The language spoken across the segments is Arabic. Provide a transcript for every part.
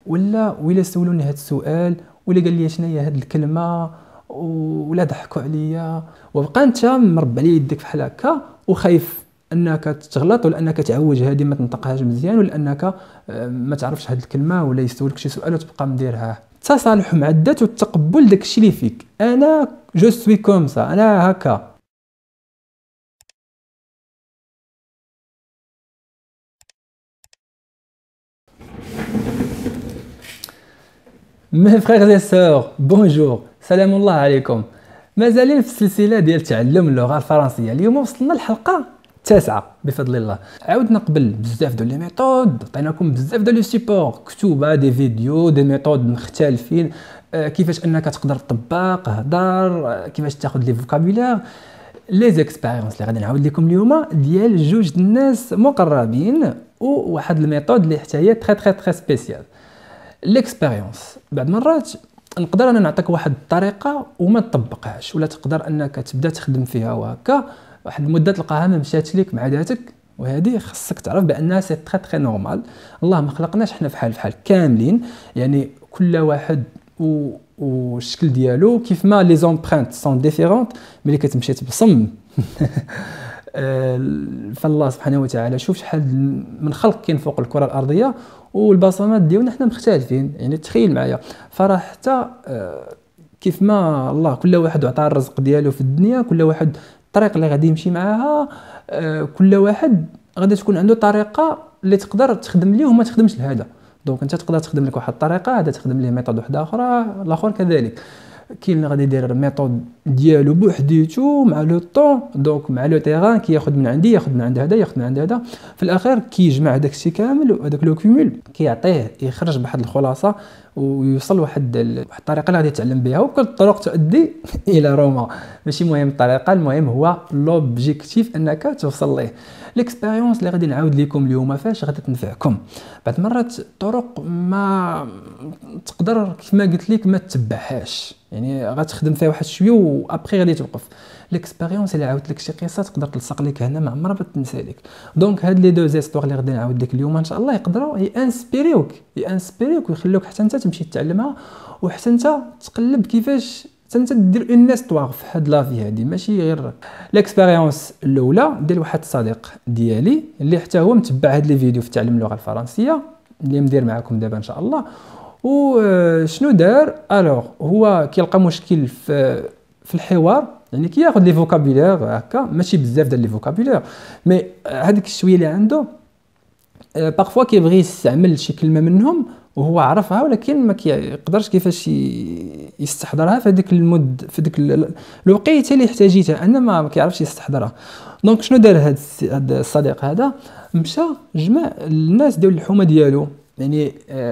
ولا سولوني هذا السؤال، ولا قال لي شنو هي هذه الكلمه، ولا ضحكوا عليا. وبقى انت مربع على يدك بحال هكا وخايف انك تغلط، ولا انك تعوج هذه ما تنطقهاش مزيان، ولا انك ما تعرفش هذه الكلمه، ولا يسولك شي سؤال وتبقى مديرها. التصالح مع الذات والتقبل داكشي اللي فيك. انا جو سوي كوم سا، انا هكا. مي فخيغ اي سور، بونجور، سلام الله عليكم. مازالين في السلسله ديال تعلم اللغه الفرنسيه. اليوم وصلنا الحلقه التاسعه بفضل الله. عاودنا قبل بزاف ديال لي ميثود، عطيناكم بزاف ديال لي سيبور، كتوبه، دي فيديو، دي ميثود مختلفين، كيفاش انك تقدر تطبق، هضر، كيفاش تاخذ لي فوكابولير. لي زيكسبيريونس اللي غادي نعاود لكم اليوم ديال جوج الناس مقربين، وواحد الميثود اللي حتى هي تري تري تري سبيسيال. ليكسبيريونس بعد مرات نقدر انا نعطيك واحد الطريقه وما تطبقهاش، ولا تقدر انك تبدا تخدم فيها وهكا واحد المده تلقاها ما مشات لك مع ذاتك، وهذه خصك تعرف بانها سي تري تري نورمال. الله ما خلقناش حنا فحال كاملين، يعني كل واحد والشكل ديالو، كيف ما لي زومبرينت سون ديفيرونت. ملي كتمشي تبصم فالله سبحانه وتعالى شوف شحال من خلق كاين فوق الكره الارضيه، والبصمات ديالنا حنا مختلفين. يعني تخيل معايا، فراه حتى كيف ما الله كل واحد عطاه الرزق ديالو في الدنيا، كل واحد الطريق اللي غادي يمشي معاها، كل واحد غادي تكون عنده طريقه اللي تقدر تخدم ليه وما تخدمش لهذا. دونك انت تقدر تخدم لك واحد الطريقه، هذا تخدم ليه ميثود واحده اخرى، الاخر كذلك. كاين اللي غادي يدير الميثود ديالو بوحديتو مع لو طون، دونك مع لو تيران كياخذ من عندي، ياخذ من عند هذا، ياخذ من عند هذا، في الاخير كيجمع داك الشيء كامل، وهذاك لو كومول كيعطيه يخرج بواحد الخلاصه، ويوصل واحد الطريقه اللي غادي يتعلم بها. وكل الطرق تؤدي الى روما، ماشي مهم الطريقه، المهم هو لوبجيكتيف انك توصل ليه. ليكسبيريونس اللي غادي نعاود لكم اليوم فاش غادي تنفعكم. بعض مرات الطرق ما تقدر كيف ما قلت لك ما تتبعهاش، يعني غتخدم فيها واحد شويه وابخي غادي توقف. ليكسبيريونس اللي عاودت لك شي قصه تقدر تلصق لك هنا ما عمرها بتنسى لك. دونك هاد لي دو زيستوار اللي غادي نعاود لك اليوم ان شاء الله يقدروا يانسبيريوك ويخلوك حتى انت تمشي تتعلمها، وحتى انت تقلب كيفاش حتى انت دير اون استوار في هاد لافي هادي، ماشي غير. ليكسبيريونس الاولى ديال واحد الصديق ديالي اللي حتى هو متبع هاد لي فيديو في تعلم اللغه الفرنسيه اللي مدير معكم دابا ان شاء الله. وشنو دار؟ الوغ هو كيلقى مشكل في الحوار، يعني كياخذ لي فوكابولير هكا، ماشي بزاف ديال لي فوكابولير، مي هذيك الشويه اللي عنده بارفوا كيبغي يستعمل شي كلمه منهم وهو عرفها، ولكن ما كيقدرش كيفاش يستحضرها في هذيك المد، في ديك الوقيته اللي احتاجيتها، انا ما كيعرفش يستحضرها. دونك شنو دار هذا الصديق هذا؟ مشى جمع الناس ديال الحومه ديالو، يعني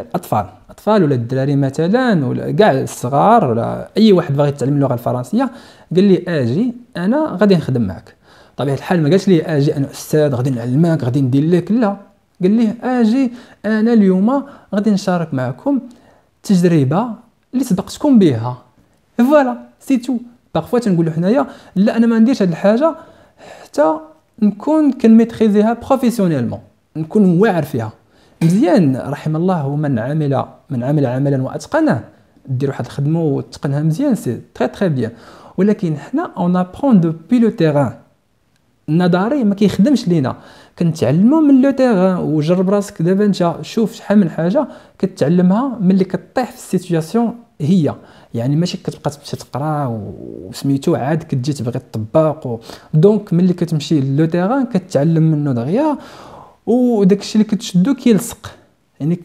اطفال ولا الدراري مثلا، ولا كاع الصغار، ولا اي واحد باغي يتعلم اللغه الفرنسيه، قال لي اجي انا غادي نخدم معك. طبيعه الحال ما قالش لي اجي انا استاذ غادي نعلمك غادي ندير لك، لا، قال لي اجي انا اليوم غادي نشارك معكم تجربه اللي سبقتكم بها. فوالا سي تو. بارفوا تنقولوا حنايا لا انا ما نديرش هذه الحاجه حتى نكون كنميتريزيها بروفيسيونيلمون، نكون واعر فيها مزيان. رحم الله من عمل عملا واتقنه، دير واحد الخدمه وتقنها مزيان، سي تري تري بيان. ولكن حنا اون ابرون دوبي لو تيران، النظري ما كيخدمش لينا، كنتعلموا من لو تيران. وجرب راسك دابا انت، شوف شحال من حاجه كتعلمها ملي كطيح في السيتوياسيون هي، يعني ماشي كتبقى تمشي تقرا وسميتو عاد كتجي تبغي تطبق دونك ملي كتمشي لو تيران كتعلم منه دغيا، وداك الشيء اللي كتشدو كيلصق، يعني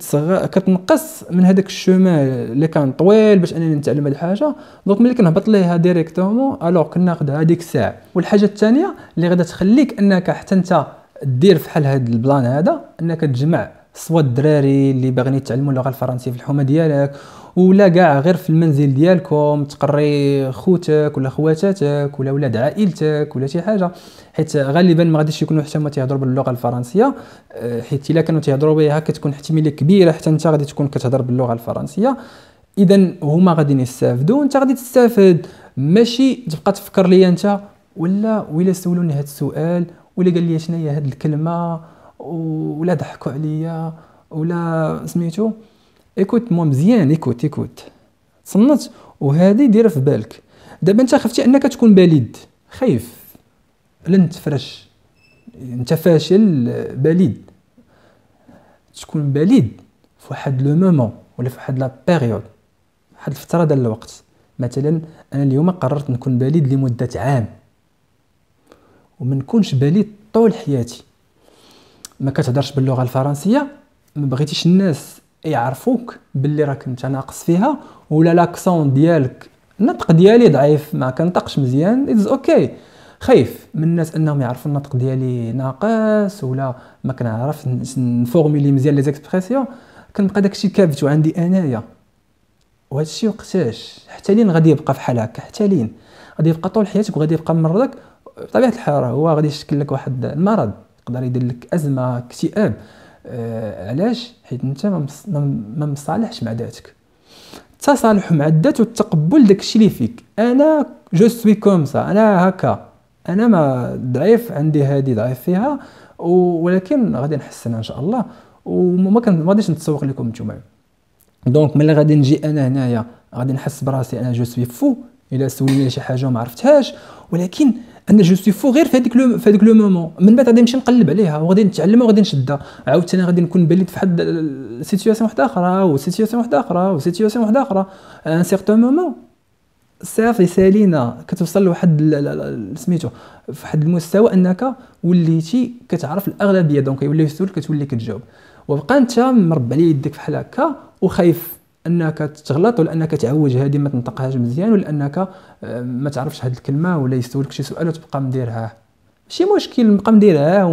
كتنقص من هذاك الشومان اللي كان طويل باش انني نتعلم هذه الحاجه. دونك ملي كنهبط ليها ديريكتومون الوغ كناخذ هذيك الساعه. والحاجه الثانيه اللي غادا تخليك انك حتى انت دير فحال هذا البلان هذا، انك تجمع سوا الدراري اللي باغيين يتعلموا اللغه الفرنسيه في الحومه ديالك، ولا كاع غير في المنزل ديالكم تقري خوتك ولا خواتاتك ولا ولاد عائلتك ولا شي حاجه، حيت غالبا ما غاديش يكونوا حتى هما تيهضروا باللغه الفرنسيه، حيت الا كانوا تيهضروا بها كتكون احتماليه كبيره حتى انت غادي تكون كتهضر باللغه الفرنسيه. اذا هما غادي يستافدوا وانت غادي تستافد، ماشي تبقى تفكر لي انت ولا سولوني هذا السؤال، ولا قال لي شنو هي هذه الكلمه، ولا ضحكوا عليا، ولا سميتو. ايكوت موا مزيان، ايكوت تصنت، وهذه ديرها في بالك. دابا انت خفتي انك تكون بليد، خايف لن تفرش، انت فاشل بليد. تكون بليد في واحد لو مومون ولا في واحد لا بيريود، واحد الفتره ديال الوقت. مثلا انا اليوم قررت نكون بليد لمده عام، وما نكونش بليد طول حياتي. ما كتهضرش باللغه الفرنسيه، ما بغيتيش الناس يعرفوك باللي راك انت ناقص فيها، ولا لاكسون ديالك، النطق ديالي ضعيف ما كنطقش مزيان، اتس اوكي. خايف من الناس انهم يعرفوا النطق ديالي ناقص، ولا ما كنعرف نفورميلي مزيان لي زيكسبرسيون، كنبقى داكشي كابت عندي انايا. وهذا الشيء وقتاش حتى لين غادي يبقى بحال هكا، حتى لين غادي يبقى طول حياتك، وغادي يبقى مرضك بطبيعه الحال. هو غادي يشكل لك واحد المرض، يقدر يدير لك ازمه، اكتئاب. علاش؟ حيت انت ما مصالحش مع ذاتك. التصالح مع الذات والتقبل داكشي اللي فيك. انا جو سوي كوم سا، انا هكا، انا ما ضعيف، عندي هذه ضعيف فيها، ولكن غادي نحسنها ان شاء الله. وما غاديش نتسوق لكم نتوما. دونك ملي غادي نجي انا هنايا غادي نحس براسي انا جو سوي فو الا سولني شي حاجه وما عرفتهاش، ولكن انا جو سوي فو غير في هذيك لو مومون. من بعد غادي نمشي نقلب عليها وغادي نتعلم وغادي نشدها. عاوتاني غادي نكون بليد في واحد سيتوياسيون واحده اخرى، وسيتوياسيون واحده اخرى، وسيتوياسيون واحده اخرى. ان سيغتون مومون صافي سالينا كتوصل لواحد سميتو في واحد المستوى انك وليتي كتعرف الاغلبيه، دونك يولي يسولك كتولي كتجاوب. وبقى انت مربع لي يدك بحال هكا وخايف انك تغلط، ولا انك تعوج هذه ما تنطقهاش مزيان، ولا انك ما تعرفش هذه الكلمه، ولا يسولك شي سؤال وتبقى مديرها. ماشي مشكل نبقى مديرها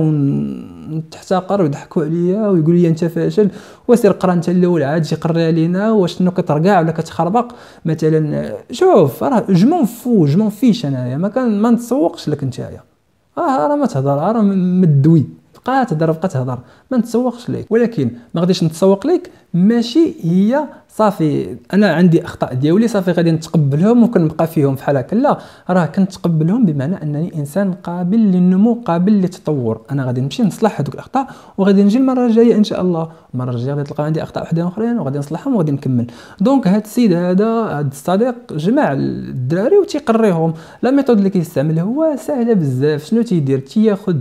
ونتحتقر ويضحكوا عليا ويقولوا لي انت فاشل، وسير قرا انت الاول عاد جي قري علينا واش شنو كترقع ولا كتخربق مثلا. شوف راه جمون فيش انايا ما نتسوقش لك نتايا. راه ما تهضر، راه مدوي، بقى تهضر ما نتسوقش ليك. ولكن ما غاديش نتسوق ليك، ماشي هي صافي انا عندي اخطاء ديالي صافي غادي نتقبلهم وكنبقى فيهم بحال هكا. لا، راه كنتقبلهم بمعنى انني انسان قابل للنمو، قابل للتطور. انا غادي نمشي نصلح هذوك الاخطاء، وغادي نجي المره الجايه ان شاء الله. المره الجايه غادي تلقى عندي اخطاء وحدين اخرين وغادي نصلحهم وغادي نكمل. دونك هذا السيد هذا الصديق جمع الدراري وتيقريهم. لا ميثود اللي كيستعمل هو سهله بزاف. شنو تيدير؟ تياخذ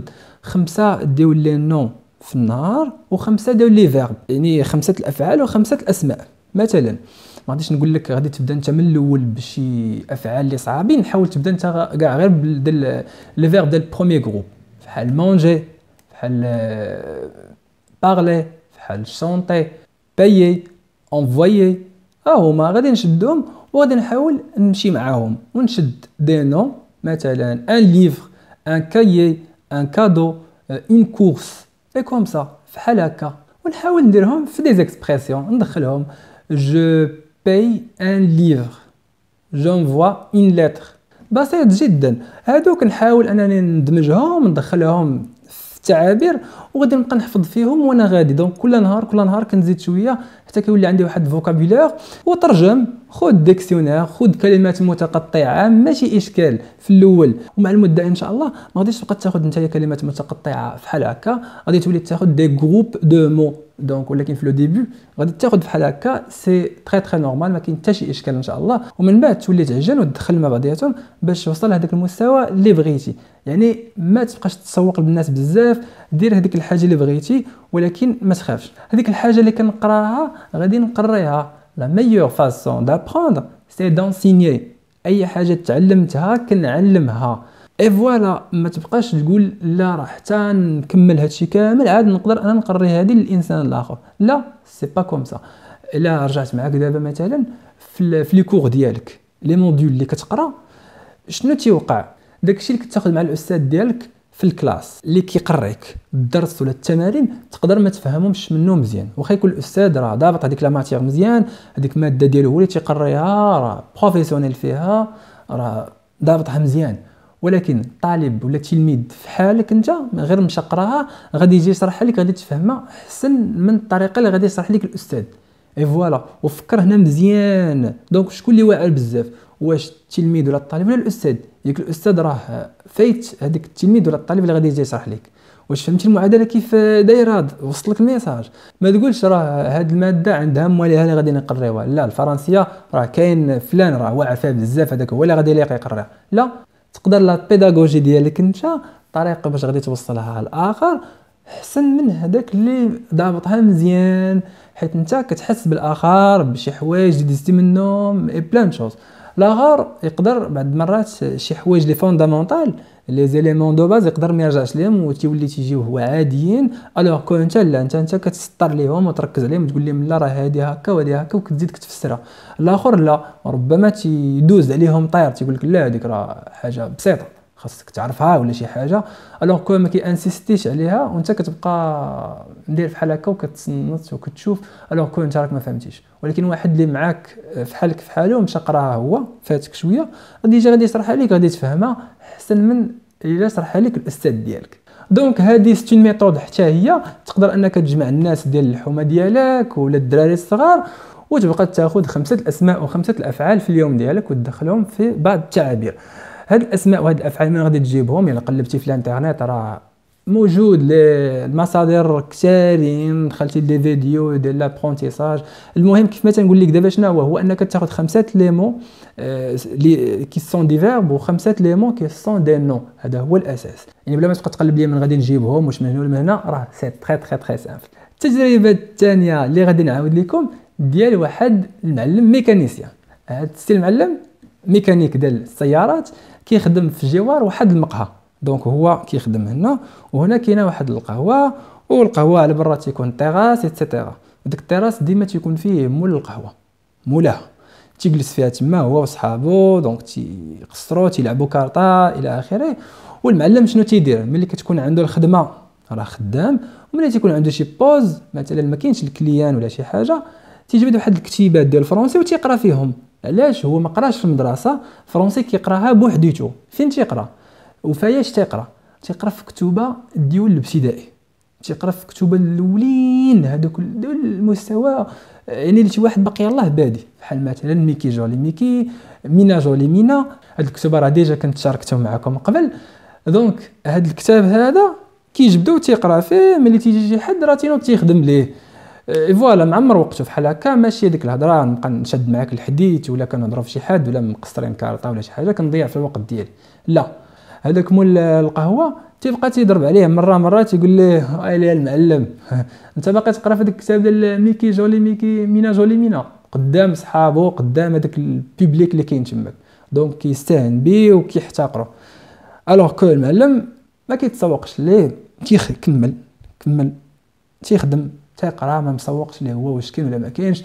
5 ديال لي نون في النهار، و5 ديال لي فيرب، يعني 5 الافعال و5 الاسماء. مثلا ما غاديش نقول لك غادي تبدا انت من الاول بشي افعال اللي صعابين، حاول تبدا انت كاع غير ديال لي فيرب ديال البروميي جروب، بحال مونجي، بحال بارلي، بحال شونطي، بايي، انفويي. هما غادي نشدهم وغادي نحاول نمشي معاهم ونشد دي نون. مثلا ان ليفر، ان كايي، ان كادو، اون كورس، اي كوم سا بحال هكا. ونحاول نديرهم في دي زيكسبرسيون، ندخلهم je paye un livre, j'envoie une lettre. بسيط جدا. هادوك نحاول انني ندمجهم وندخلهم في التعابير، وغادي نبقى نحفظ فيهم وانا غادي. دونك كل نهار كنزيد شويه حتى كيولي عندي واحد الفوكابولير. وترجم، خذ ديكسيونير، خذ كلمات متقطعه، ماشي اشكال في الاول. ومع المده ان شاء الله ما غاديش تبقى تاخذ انت كلمات متقطعه بحال هكا، غادي تولي تاخذ دي جروب دو مو. دونك ولكن في لو ديبي غادي تاخذ بحال هكا، سي تري نورمال، ما كاين حتى شي اشكال ان شاء الله. ومن بعد تولي تعجن وتدخل مع بعضياتهم باش توصل لهذاك المستوى اللي بغيتي. يعني ما تبقاش تسوق للناس بزاف، دير هذيك الحاجه اللي بغيتي، ولكن ما تخافش. هذيك الحاجه اللي كنقراها غادي نقريها. لا ميور فاسون دابروندر سي دونسينيي. اي حاجه تعلمتها كنعلمها. اي فوالا، ما تبقاش تقول لا راه حتى نكمل هادشي كامل عاد نقدر انا نقري هذه للانسان الاخر. لا، سي با كوم سا. الا رجعت معاك دابا مثلا في لي كور ديالك، لي موديول اللي كتقرا، شنو تيوقع؟ داكشي اللي كتاخذ مع الاستاذ ديالك في الكلاس اللي كيقريك الدرس ولا التمارين، تقدر ما تفهمهمش منه مزيان، واخا يكون الاستاذ راه ضابط هذيك لا ماتيير مزيان، هذيك الماده ديالو هو اللي تيقريها، راه بروفيسيونيل فيها، راه ضابطها مزيان. ولكن طالب ولا تلميذ في حالك انت غير مشى قراها، غادي يجي يشرحها لك، غادي تفهمها احسن من الطريقه اللي غادي يشرح لك الاستاذ. اي فوالا، وفكر هنا مزيان. دونك شكون اللي واعر بزاف؟ واش التلميذ ولا الطالب ولا الاستاذ؟ ياك الاستاذ راه فايت هذاك التلميذ ولا الطالب اللي غادي يجي يشرح لك، واش فهمتي المعادله كيف دايره؟ وصل لك الميساج. ما تقولش راه هاد الماده عندها مواليها اللي غادي نقريوها، لا الفرنسيه راه كاين فلان راه واعر فيها بزاف هذاك هو اللي غادي يليق يقريها، لا تقدر لا بيداغوجي ديالك انت طريقه باش غادي توصلها على الاخر احسن من هذاك اللي ضابطها مزيان، حيت انت كتحس بالاخر بشي حوايج دزتي منهم اي بلان شوز. الاخر يقدر بعض المرات شي حوايج لي فوندامونتال لي زيليمون دو باز يقدر ما يرجعش ليهم وتيولي تيجيو هو عاديين، الوغ كو انت لا انت كتسطر ليهم وتركز عليهم وتقول لهم لا راه هادي هكا وهادي هكا وكتزيد كتفسرها. الاخر لا ربما تيدوز عليهم طير تيقول لك لا هذيك راه حاجه بسيطه خاصك تعرفها ولا شي حاجه، الوغ كو ما كيانسيستيش عليها وانت كتبقى ندير بحال هكا وكتصنت وكتشوف، الوغ كو انت راك ما فهمتيش. ولكن واحد اللي معاك فحالك فحالو مشى قراها هو فاتك شويه غادي يشرحها لك غادي تفهمها احسن من الا شرحها لك الاستاذ ديالك. دونك هذه ستون ميثود حتى هي تقدر انك تجمع الناس ديال الحومه ديالك ولا الدراري الصغار وتبقى تاخذ 5 الاسماء و5 الافعال في اليوم ديالك وتدخلهم في بعض التعابير. هاد الاسماء وهاد الافعال من غادي تجيبهم؟ الا قلبتي في الانترنت راه موجود المصادر كثيرين، دخلتي لي فيديو ديال لابرونتيساج. المهم كيف ما تنقول لك دابا شنو هو انك تاخذ 5 لي مون لي كي سون دي فيرب و5 لي مون كي سون دي نون، هذا هو الاساس. يعني بلا ما تبقى تقلب لي من غادي نجيبهم واش من هنا ولا من هنا، راه سي تري تري تري سامبل. التجربه الثانيه اللي غادي نعاود لكم ديال واحد المعلم ميكانيسيان. هذا السي المعلم ميكانيك ديال السيارات كيخدم في جوار واحد المقهى، دونك هو كيخدم هنا وهنا كاينه واحد القهوه، والقهوه على برا تيكون تيراس ايتترا، داك التيراس ديما تيكون فيه مول القهوه مولاها تيجلس فيها تما هو وصحابو، دونك تيقصروا تيلعبوا كارطه الى اخره. والمعلم شنو تيدير ملي كتكون عنده الخدمه راه خدام، وملي تيكون عنده شي بوز مثلا ما كاينش الكليان ولا شي حاجه تيجبد واحد الكتيبات ديال الفرنسي وتيقرا فيهم. علاش؟ هو ما قراش في المدرسه فرنسي كيقراها بوحديتو. فين تيقرا وفاياش تيقرا؟ تيقرا في كتوبه ديول الابتدائي، تيقرا في كتوبه الاولين هذوك المستوى، يعني شي واحد باقي يلاه بادي بحال مثلا ميكي جولي ميكي، مينا جولي مينا. هاد الكتب راه ديجا كنت شاركتهم معكم قبل. دونك هاد الكتاب هذا كيجبدو تيقرا فيه، ملي تيجي شي حد راه تينوض تيخدم ليه فوالا معمر وقته بحال هكا. ماشي هذيك الهضره نبقى نشد معاك الحديث ولا كنهضروا في شي حد ولا مقصرين كارطه ولا شي حاجه كنضيع في الوقت ديالي، لا. هذاك مول القهوه تيبقى تيضرب عليه مره تيقول ليه يا المعلم انت باقي تقرا في هذاك الكتاب ديال ميكي جولي ميكي مينا جولي مينا قدام صحابو قدام هذاك البوبليك اللي كاين تماك، دونك كيستهان بيه وكيحتقرو. الوغ كو المعلم ما كيتسوقش ليه، كمل تيخدم تيقرا ما مسوقش ليه هو واش كاين ولا ما كاينش،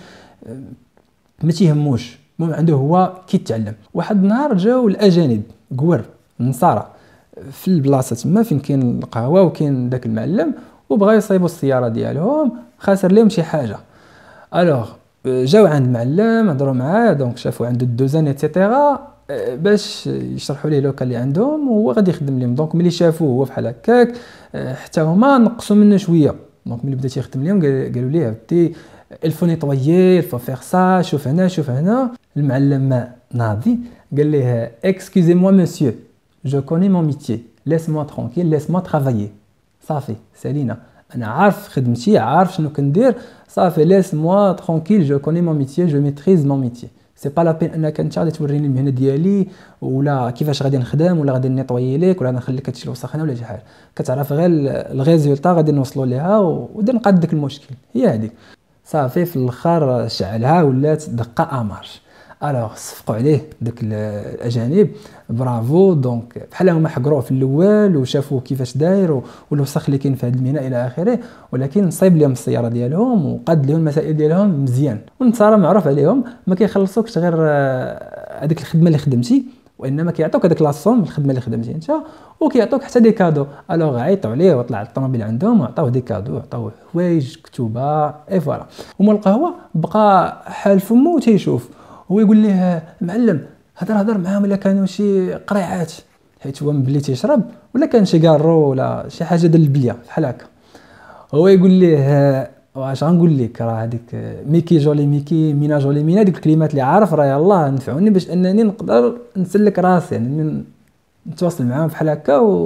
ما تيهموش. المهم عنده هو كيتعلم. واحد النهار جاو الاجانب قور النصارى في البلاصه تما فين كاين القهوه وكاين داك المعلم، وبغا يصيبوا السياره ديالهم خاسر لهم شي حاجه. الوغ جاو عند المعلم هضروا معاه، دونك شافوا عنده الدوزان ايتترا باش يشرحوا ليه لوكال اللي عندهم وهو غادي يخدم لهم. دونك ملي شافوه هو بحال هكاك حتى هما نقصوا منه شويه. دونك ملي بدا تيخدم لهم قالوا ليه بدي الفو نيطويي الفو فيغ سا، شوف هنا. المعلم ناضي قال ليه اكسكوزي موا مسيو جو كوني مون ميتيي ليس موا ترونكيل ليس موا ترافايي. صافي سالينا، انا عارف خدمتي عارف شنو كندير، صافي ليس موا ترونكيل جو كوني مون ميتيي جو ميتريز مون ميتيي. سي با لا بين انك انت غادي توريني المهنه ديالي ولا كيفاش غادي نخدم ولا غادي نيطويي ليك ولا نخليك تشيل الوسخ هنا ولا شي حاجه، كتعرف غير الريزولطا غادي نوصلوا ليها ودير نقاد داك المشكل هي هذيك. صافي في الاخر شعلها ولات دقه امارش. الوغ صفقوا عليه داك الاجانب برافو. دونك بحال هما حقروه في الاول وشافوه كيفاش داير والوسخ اللي كاين في هذه المينا الى اخره، ولكن صايب لهم السياره ديالهم وقاد لهم المسائل ديالهم مزيان. والنصارى معروف عليهم ما كيخلصوكش غير هذيك الخدمه اللي خدمتي، وانما كيعطوك هذاك لاصوم الخدمه اللي خدمتي انت، وكيعطوك حتى دي كادو. الوغ عيطوا عليه وطلع الطوموبيل عندهم وعطاوه دي كادو، عطاوه حوايج كتوبه اي فوالا. ومول القهوه بقى حال فمو تيشوف، هو يقول ليه معلم هضر معاهم الا كانوا شي قريعات، حيت هو ملي تيشرب ولا كان شي كارو ولا شي حاجه ديال البليه بحال هكا. هو يقول ليه واش غنقول لك راه هذيك ميكي جولي ميكي مينا جولي مينا ديك الكلمات اللي عارف راه يلاه نفعوني باش انني نقدر نسلك راسي، يعني نتواصل معاهم بحال هكا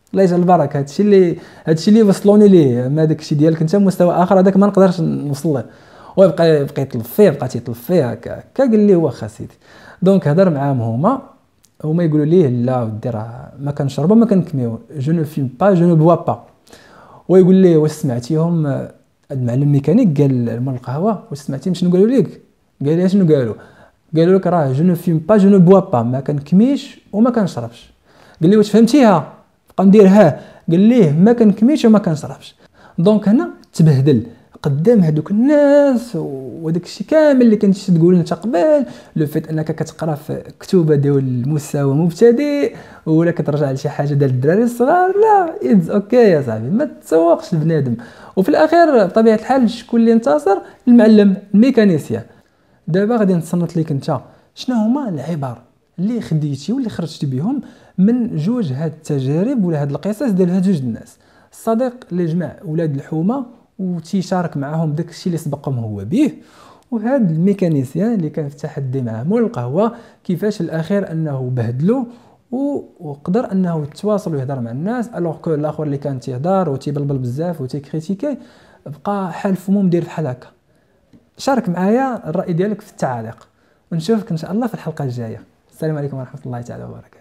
الله يجعل البركه. هادشي اللي وصلوني ليه، ما داكشي ديالك انت مستوى اخر هذاك ما نقدرش نوصل له. ويبقى يطلب فيه، بقى تيطلب فيه هكا قال لي واخا سيدي. دونك هضر معاهم هما يقولوا ليه لا ودي راه ما كنشربوا ما كنكميو، جو نو فيم با جو نو بوا با. ويقول ليه واش سمعتيهم المعلم ميكانيك قال مول القهوه واش سمعتيهم شنو قالوا لك؟ قال لي شنو قالوا لك راه جو نو فيم با جو نو بوا با، ما كنكميش وما كنشربش. قال لي واش فهمتيها؟ بقى نديرها. قال ليه ما كنكميش وما كنشربش. دونك هنا تبهدل قدام هذوك الناس وداك الشيء كامل اللي كنتي تقول انت قبل، لو فيت انك كتقرا في كتوبه ديال المستوى مبتدئ ولا كترجع لشي حاجه ديال الدراري الصغار، لا اتس اوكي يا صاحبي، ما تسوقش لبنادم. وفي الاخير بطبيعه الحال شكون اللي انتصر؟ المعلم الميكانيسيان. دابا غادي نتصنت ليك انت شنو هما العبر اللي خديتي واللي خرجتي بهم من جوج هاد التجارب ولا هاد القصص ديال هاد جوج الناس، الصديق اللي جمع ولاد الحومه وتيشارك معاهم داك الشيء اللي سبقهم هو به، وهذا الميكانيسيان اللي كان في تحدي معاه مول القهوه كيفاش الاخير انه بهدلو وقدر انه يتواصل ويهضر مع الناس، الوغ كو الاخر اللي كان تيهضر وتيبلبل بزاف وتيكريتيكي بقى حال فمو مدير بحال هكا. شارك معايا الراي ديالك في التعاليق ونشوفك ان شاء الله في الحلقه الجايه. السلام عليكم ورحمه الله تعالى وبركاته.